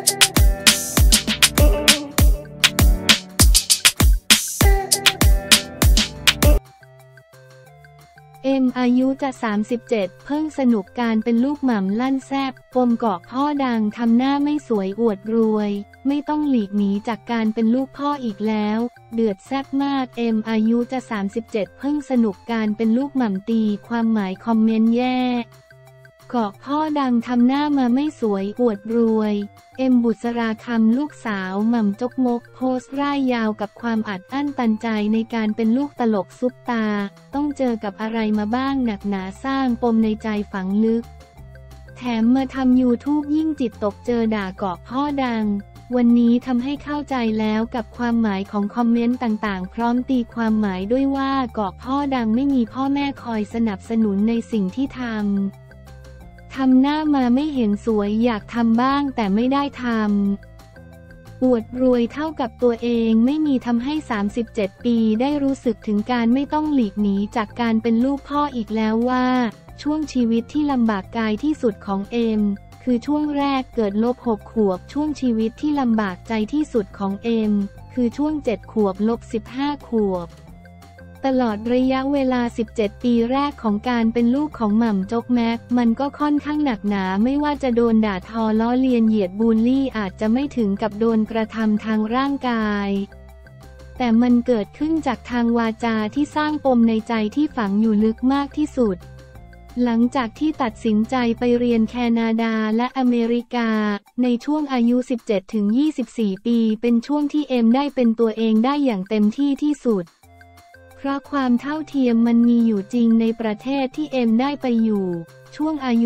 อายุจะ37เพิ่งสนุกการเป็นลูกหม่ำลั่นแซบปมเกาะพ่อดังทำหน้าไม่สวยอวดรวยไม่ต้องหลีกหนีจากการเป็นลูกพ่ออีกแล้วเดือดแซบมากอายุจะ37เพิ่งสนุกการเป็นลูกหม่ำตีความหมายคอมเมนต์แย่เกาะพ่อดังทำหน้ามาไม่สวยอวดรวยบุษราคำลูกสาวหม่ำจกมกโพสต์ร่ายยาวกับความอัดอั้นตันใจในการเป็นลูกตลกซุปตาต้องเจอกับอะไรมาบ้างหนักหนาสร้างปมในใจฝังลึกแถมมาทำYouTubeยิ่งจิตตกเจอด่าเกาะพ่อดังวันนี้ทำให้เข้าใจแล้วกับความหมายของคอมเมนต์ต่างๆพร้อมตีความหมายด้วยว่าเกาะพ่อดังไม่มีพ่อแม่คอยสนับสนุนในสิ่งที่ทำหน้ามาไม่เห็นสวยอยากทำบ้างแต่ไม่ได้ทำอวดรวยเท่ากับตัวเองไม่มีทำให้37ปีได้รู้สึกถึงการไม่ต้องหลีกหนีจากการเป็นลูกพ่ออีกแล้วว่าช่วงชีวิตที่ลำบากกายที่สุดของคือช่วงแรกเกิด-6 ขวบช่วงชีวิตที่ลำบากใจที่สุดของคือช่วง7 ขวบ-15 ขวบตลอดระยะเวลา17ปีแรกของการเป็นลูกของหม่ำจกแม็กมันก็ค่อนข้างหนักหนาไม่ว่าจะโดนด่าทอล้อเลียนเหยียดบูลลี่อาจจะไม่ถึงกับโดนกระทำทางร่างกายแต่มันเกิดขึ้นจากทางวาจาที่สร้างปมในใจที่ฝังอยู่ลึกมากที่สุดหลังจากที่ตัดสินใจไปเรียนแคนาดาและอเมริกาในช่วงอายุ17-24ปีเป็นช่วงที่ได้เป็นตัวเองได้อย่างเต็มที่ที่สุดเพราะความเท่าเทียมมันมีอยู่จริงในประเทศที่ได้ไปอยู่ช่วงอายุ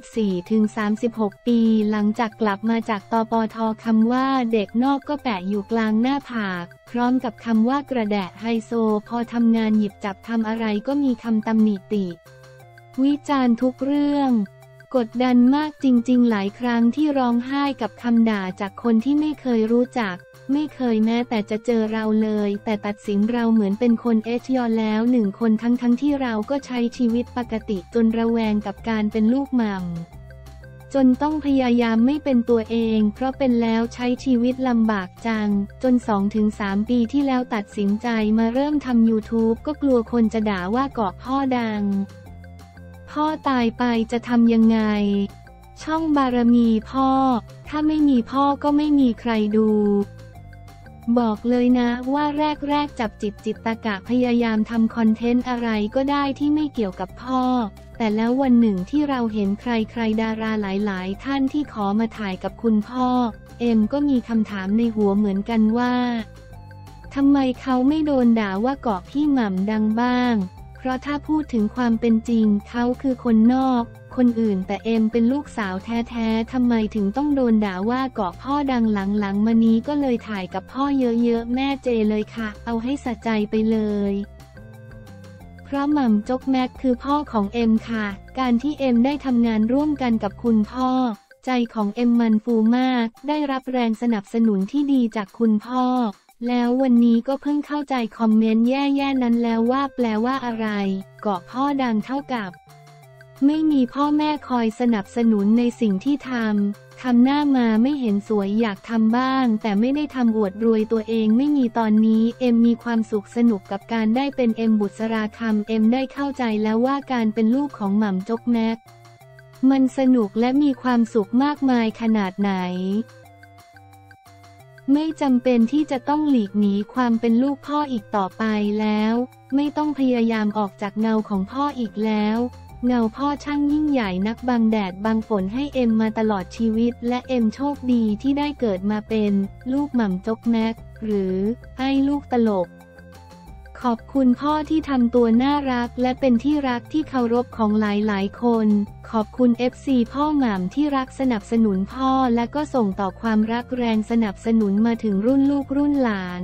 24-36 ปีหลังจากกลับมาจากตปท.คำว่าเด็กนอกก็แปะอยู่กลางหน้าผากพร้อมกับคำว่ากระแดะไฮโซพอทำงานหยิบจับทำอะไรก็มีคำตำหนิติวิจารณ์ทุกเรื่องกดดันมากจริงๆหลายครั้งที่ร้องไห้กับคำด่าจากคนที่ไม่เคยรู้จักไม่เคยแม้แต่จะเจอเราเลยแต่ตัดสินเราเหมือนเป็นคนยอแล้ว1 คนทั้งที่เราก็ใช้ชีวิตปกติจนระแวงกับการเป็นลูกหม่ำจนต้องพยายามไม่เป็นตัวเองเพราะเป็นแล้วใช้ชีวิตลำบากจังจน 2-3 ปีที่แล้วตัดสินใจมาเริ่มทำ YouTube ก็กลัวคนจะด่าว่าเกาะพ่อดังพ่อตายไปจะทำยังไงช่องบารมีพ่อถ้าไม่มีพ่อก็ไม่มีใครดูบอกเลยนะว่าแรกจับจิตตกะพยายามทำคอนเทนต์อะไรก็ได้ที่ไม่เกี่ยวกับพ่อแต่แล้ววันหนึ่งที่เราเห็นใครดาราหลายท่านที่ขอมาถ่ายกับคุณพ่อก็มีคำถามในหัวเหมือนกันว่าทำไมเขาไม่โดนด่าว่าเกาะพี่หม่ำดังบ้างเพราะถ้าพูดถึงความเป็นจริงเขาคือคนนอกคนอื่นแต่เป็นลูกสาวแท้ๆทำไมถึงต้องโดนด่าว่าเกาะพ่อดังหลังมานี้ก็เลยถ่ายกับพ่อเยอะๆแม่เจเลยค่ะเอาให้สะใจไปเลยเพราะหม่ำจกแม็กคือพ่อของค่ะการที่ได้ทำงานร่วมกันกับคุณพ่อใจของมันฟูมากได้รับแรงสนับสนุนที่ดีจากคุณพ่อแล้ววันนี้ก็เพิ่งเข้าใจคอมเมนต์แย่ๆนั้นแล้วว่าแปลว่าอะไรเกาะพ่อดังเท่ากับไม่มีพ่อแม่คอยสนับสนุนในสิ่งที่ทำหน้ามาไม่เห็นสวยอยากทำบ้างแต่ไม่ได้ทำอวดรวยตัวเองไม่มีตอนนี้มีความสุขสนุกกับการได้เป็นบุษราคำได้เข้าใจแล้วว่าการเป็นลูกของหม่ำจกแม็กมันสนุกและมีความสุขมากมายขนาดไหนไม่จำเป็นที่จะต้องหลีกหนีความเป็นลูกพ่ออีกต่อไปแล้วไม่ต้องพยายามออกจากเงาของพ่ออีกแล้วเงาพ่อช่างยิ่งใหญ่นักบังแดดบังฝนให้มาตลอดชีวิตและโชคดีที่ได้เกิดมาเป็นลูกหม่ำจกแม็กหรือไอ้ลูกตลกขอบคุณพ่อที่ทำตัวน่ารักและเป็นที่รักที่เคารพของหลายคนขอบคุณFCพ่อหม่ำที่รักสนับสนุนพ่อและก็ส่งต่อความรักแรงสนับสนุนมาถึงรุ่นลูกรุ่นหลาน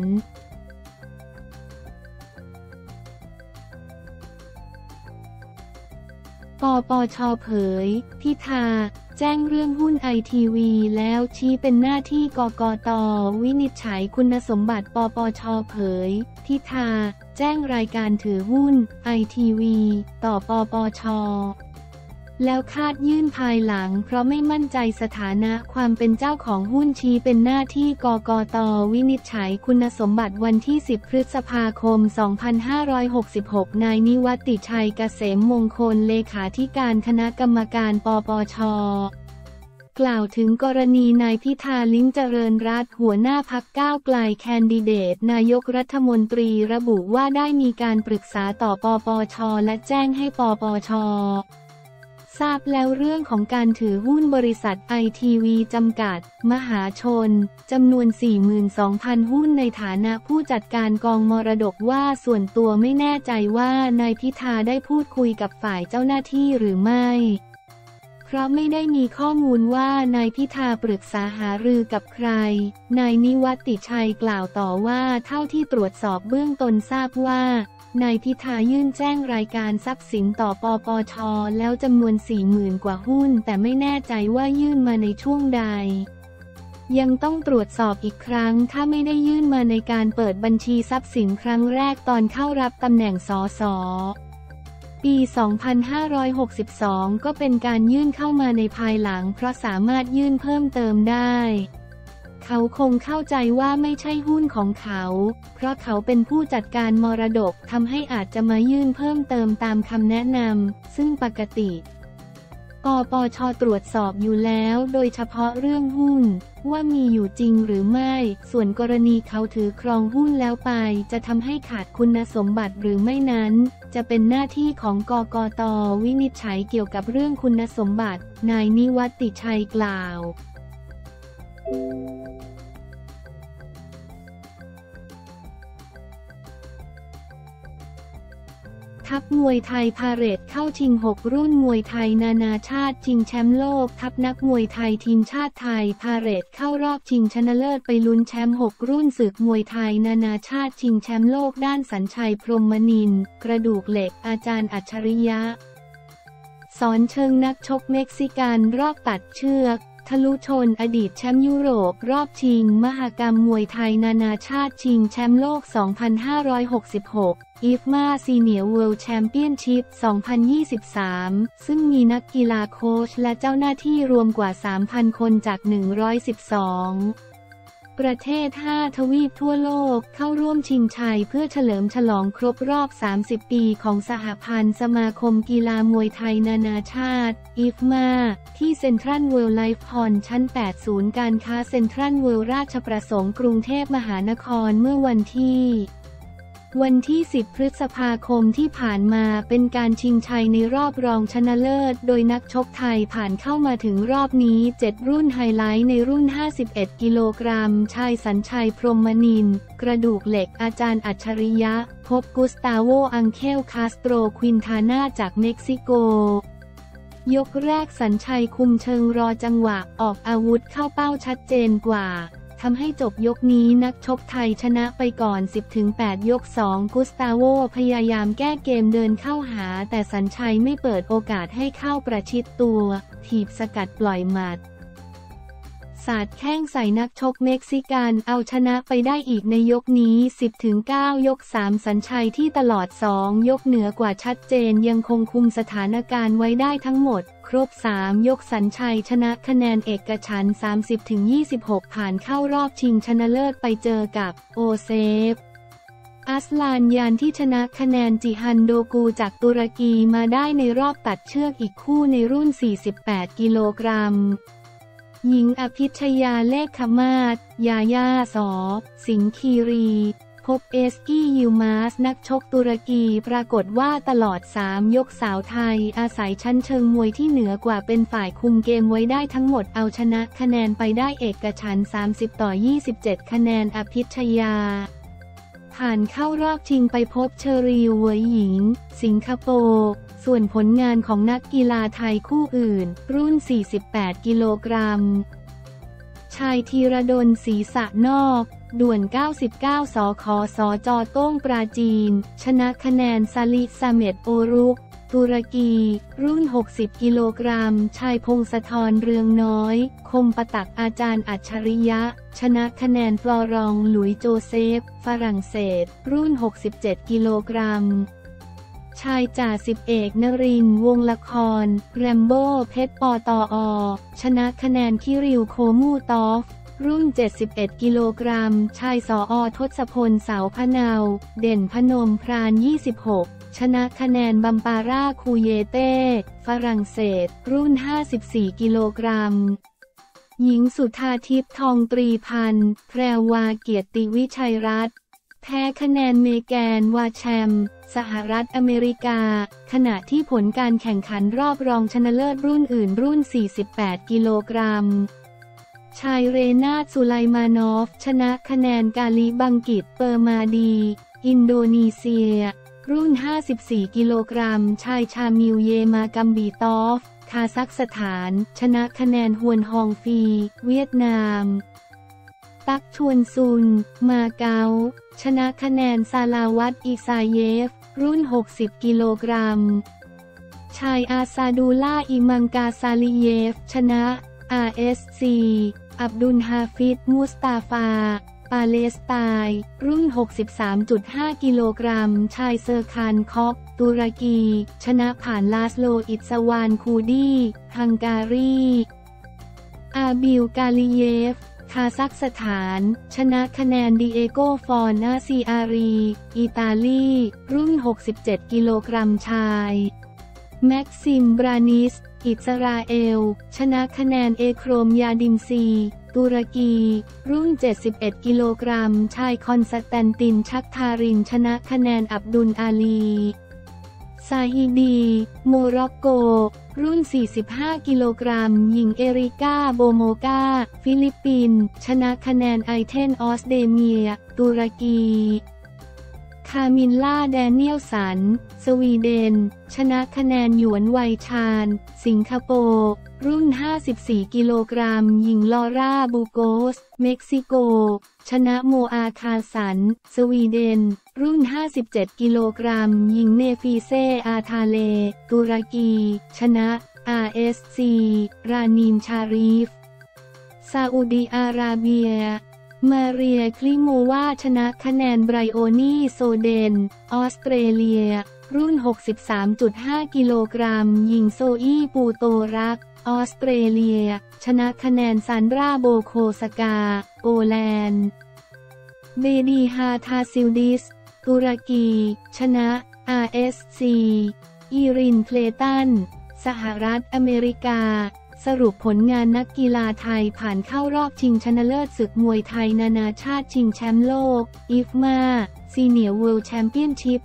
ปปช.เผยพิธาแจ้งเรื่องหุ้นITVแล้วชี้เป็นหน้าที่กกต.วินิจฉัยคุณสมบัติปปช.เผยพิธาแจ้งรายการถือหุ้นITVต่อปปช. แล้วคาดยื่นภายหลังเพราะไม่มั่นใจสถานะความเป็นเจ้าของหุ้นชี้เป็นหน้าที่กกต.วินิจฉัยคุณสมบัติวันที่ 10 พฤษภาคม 2566 นายนิวัติชัยเกษมมงคลเลขาธิการคณะกรรมการปปช.กล่าวถึงกรณีนายพิธาลิ้มเจริญรัตน์หัวหน้าพรรคก้าวไกลแคนดิเดตนายกรัฐมนตรีระบุว่าได้มีการปรึกษาต่อปปช.และแจ้งให้ปปช.ทราบแล้วเรื่องของการถือหุ้นบริษัทไอทีวีจำกัดมหาชนจำนวน 42,000 หุ้นในฐานะผู้จัดการกองมรดกว่าส่วนตัวไม่แน่ใจว่านายพิธาได้พูดคุยกับฝ่ายเจ้าหน้าที่หรือไม่เพราะไม่ได้มีข้อมูลว่านายพิธาปรึกษาหารือกับใครนายนิวัติชัยกล่าวต่อว่าเท่าที่ตรวจสอบเบื้องต้นทราบว่านายพิธายื่นแจ้งรายการทรัพย์สินต่อปปช.แล้วจำนวน 40,000 กว่าหุ้นแต่ไม่แน่ใจว่ายื่นมาในช่วงใดยังต้องตรวจสอบอีกครั้งถ้าไม่ได้ยื่นมาในการเปิดบัญชีทรัพย์สินครั้งแรกตอนเข้ารับตำแหน่งสส.ปี 2562 ก็เป็นการยื่นเข้ามาในภายหลังเพราะสามารถยื่นเพิ่มเติมได้เขาคงเข้าใจว่าไม่ใช่หุ้นของเขาเพราะเขาเป็นผู้จัดการมรดกทำให้อาจจะมายื่นเพิ่มเติมตามคำแนะนำซึ่งปกติปปช.ตรวจสอบอยู่แล้วโดยเฉพาะเรื่องหุ้นว่ามีอยู่จริงหรือไม่ส่วนกรณีเขาถือครองหุ้นแล้วไปจะทำให้ขาดคุณสมบัติหรือไม่นั้นจะเป็นหน้าที่ของกกต.วินิจฉัยเกี่ยวกับเรื่องคุณสมบัตินายนิวัติชัยกล่าวทัพมวยไทยพาเหรดเข้าชิง 6 รุ่นมวยไทยนานาชาติชิงแชมป์โลกทัพนักมวยไทยทีมชาติไทยพาเหรดเข้ารอบชิงชนะเลิศไปลุ้นแชมป์ 6 รุ่นศึกมวยไทยนานาชาติชิงแชมป์โลกด้านสัญชัยพรหมนินทร์กระดูกเหล็กอาจารย์อัจฉริยะสอนเชิงนักชกเม็กซิกันรอบตัดเชือกทะลุชนอดีตแชมป์ยุโรปรอบชิงมหกรรมมวยไทยนานาชาติชิงแชมป์โลก 2566 IFMA Senior World Championship 2023 ซึ่งมีนักกีฬาโค้ชและเจ้าหน้าที่รวมกว่า 3,000 คนจาก 112 ประเทศ 5 ทวีปทั่วโลกเข้าร่วมชิงชัยเพื่อเฉลิมฉลองครบรอบ 30 ปีของสหพันธ์สมาคมกีฬามวยไทยนานาชาติ IFMA ที่เซ็นทรัลเวิลด์ไลฟ์ฮอลล์ชั้น 8 ศูนย์การค้าเซ็นทรัลเวิลด์ราชประสงค์กรุงเทพมหานครเมื่อวันที่ 10 พฤษภาคมที่ผ่านมาเป็นการชิงชัยในรอบรองชนะเลิศโดยนักชกไทยผ่านเข้ามาถึงรอบนี้ 7 รุ่นไฮไลท์ในรุ่น 51 กิโลกรัมชายสัญชัยพรหมนินทร์กระดูกเหล็กอาจารย์อัจฉริยะพบกุสตาโวอังเคลคาสโตรควินทาน่าจากเม็กซิโกยกแรกสัญชัยคุมเชิงรอจังหวะออกอาวุธเข้าเป้าชัดเจนกว่าทำให้จบยกนี้นักชกไทยชนะไปก่อน 10-8 ยก 2 กุสตาโวพยายามแก้เกมเดินเข้าหาแต่สัญชัยไม่เปิดโอกาสให้เข้าประชิดตัวถีบสกัดปล่อยหมัดสาดแข้งใส่นักชกเม็กซิกันเอาชนะไปได้อีกในยกนี้ 10-9 ยก 3 สัญชัยที่ตลอด 2 ยกเหนือกว่าชัดเจนยังคงคุมสถานการณ์ไว้ได้ทั้งหมดครบ 3 ยกสัญชัยชนะคะแนนเอกฉันท์ 30-26 ผ่านเข้ารอบชิงชนะเลิศไปเจอกับโอเซฟอัสลานยานที่ชนะคะแนนจิฮันโดกูจากตุรกีมาได้ในรอบตัดเชือกอีกคู่ในรุ่น 48 กิโลกรัมหญิงอภิชยาเลขขมาศยาย่าสอสิงห์คีรีพบเอสกี้ยิลมาสนักชกตุรกีปรากฏว่าตลอด 3 ยกสาวไทยอาศัยชั้นเชิงมวยที่เหนือกว่าเป็นฝ่ายคุมเกมไว้ได้ทั้งหมดเอาชนะคะแนนไปได้เอกฉันท์ 30-27 คะแนนอภิชยาผ่านเข้ารอบชิงไปพบเชอรีเวยหญิงสิงคโปร์ส่วนผลงานของนักกีฬาไทยคู่อื่นรุ่น 48 กิโลกรัมชายธีรดลศรีสะนอกด่วน 99 สขสจโต้งปราจีนชนะคะแนนซาลิซาเมตโอรุกตุรกีรุ่น 60 กิโลกรัมชายพงศธรเรืองน้อยคมปตักอาจารย์อัจฉริยะชนะคะแนนฟลอรองหลุยโจเซฟฝรั่งเศสรุ่น 67 กิโลกรัมชายจ่าสิบเอกนรินทร์วงศ์ละครแรมโบ้เพชรปตอชนะคะแนนคิริวโคมูตอฟรุ่น71กิโลกรัมชายสอทศพลเสาพะเนาเด่นพนมพราน26ชนะคะแนนบัมปาร่าคูเยเต้ฝรั่งเศสรุ่น54กิโลกรัมหญิงสุธาทิพย์ทองตรีพันธ์แพรวาเกียรติวิชัยรัตน์แพ้คะแนนเมแกนวาแชมสหรัฐอเมริกาขณะที่ผลการแข่งขันรอบรองชนะเลิศรุ่นอื่นรุ่น48กิโลกรัมชายเรนาตสุไลมานอฟชนะคะแนนกาลิบังกิตเปอร์มาดีอินโดนีเซียรุ่น54กิโลกรัมชายชามิลเยมากัมบีตอฟคาซัคสถานชนะคะแนนฮวนฮองฟีเวียดนามตักชวนซุนมาเก๊าชนะคะแนนซาลาวัตอิซาเยฟรุ่น60กิโลกรัมชายอาซาดูล่าอิมังกาซาลิเยฟชนะ RSC อับดุลฮาฟิดมุสตาฟาปาเลสไตน์รุ่น 63.5 กิโลกรัมชายเซอร์คานคอกตุรกีชนะผ่านลาสโลอิตสวานคูดีฮังการีอาบิลกาลิเยฟคาซัคสถานชนะคะแนนดิเอโกฟอร์นาซีอารีอิตาลีรุ่น67กิโลกรัมชายแม็กซิมบรานิสอิสราเอลชนะคะแนนเอโครมยาดิมซีตุรกีรุ่น71กิโลกรัมชายคอนสแตนตินชักทารินชนะคะแนนอับดุลอาลีซาฮิดีโมร็อกโกรุ่น45กิโลกรัมหญิงเอริกาโบโมกาฟิลิปปินส์ชนะคะแนนไอเทนออสเดเมียตุรกีคามิลล่าแดเนียลสันสวีเดนชนะคะแนนหยวนไวชาญสิงคโปร์รุ่น54กิโลกรัมหญิงลอร่าบูโกสเม็กซิโกชนะโมอาคาสันสวีเดนรุ่น57กิโลกรัมหญิงเนฟีเซอาทาเลตุรกีชนะ RSC รานีมชารีฟซาอุดิอาระเบียมาเรียคลิโมวาชนะคะแนนไบรโอนีโซเดนออสเตรเลียรุ่น 63.5 กิโลกรัมหญิงโซอี้ปูโตรักออสเตรเลียชนะคะแนนซันดราโบโคสกาโปแลนด์เบดีฮาทาซิลดิสตุรกีชนะ RSC อีรินเพลตันสหรัฐอเมริกาสรุปผลงานนักกีฬาไทยผ่านเข้ารอบชิงชนะเลิศศึกมวยไทยนานาชาติชิงแชมป์โลกอิฟมาซีเนียร์เวิลด์แชมเปี้ยนชิพ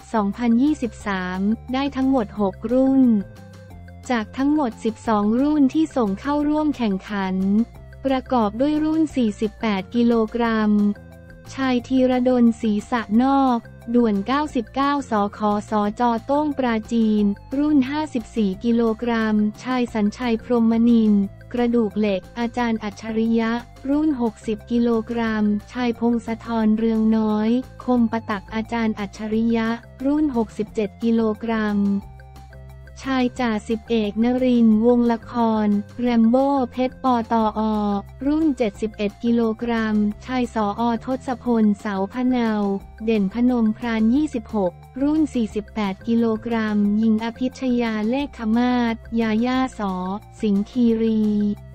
2023 ได้ทั้งหมด 6 รุ่นจากทั้งหมด 12 รุ่นที่ส่งเข้าร่วมแข่งขันประกอบด้วยรุ่น 48 กิโลกรัมชายธีรดลศรีสะนอกด่วน 99 สคสจโต้งปราจีนรุ่น 54 กิโลกรัมชายสัญชัยพรหมนินทร์กระดูกเหล็กอาจารย์อัจฉริยะรุ่น 60 กิโลกรัมชายพงศธรเรืองน้อยคมปตักอาจารย์อัจฉริยะรุ่น 67 กิโลกรัมชายจ่าสิบเอกนรินทร์วงศ์ละครแรมโบ้เพชรปตอรุ่น71กิโลกรัมชายสอทศพลเสาพะเนาเด่นพนมพราน26รุ่น48กิโลกรัมหญิงอภิชยาเลขมาศยาย่าสอสิงห์คีรี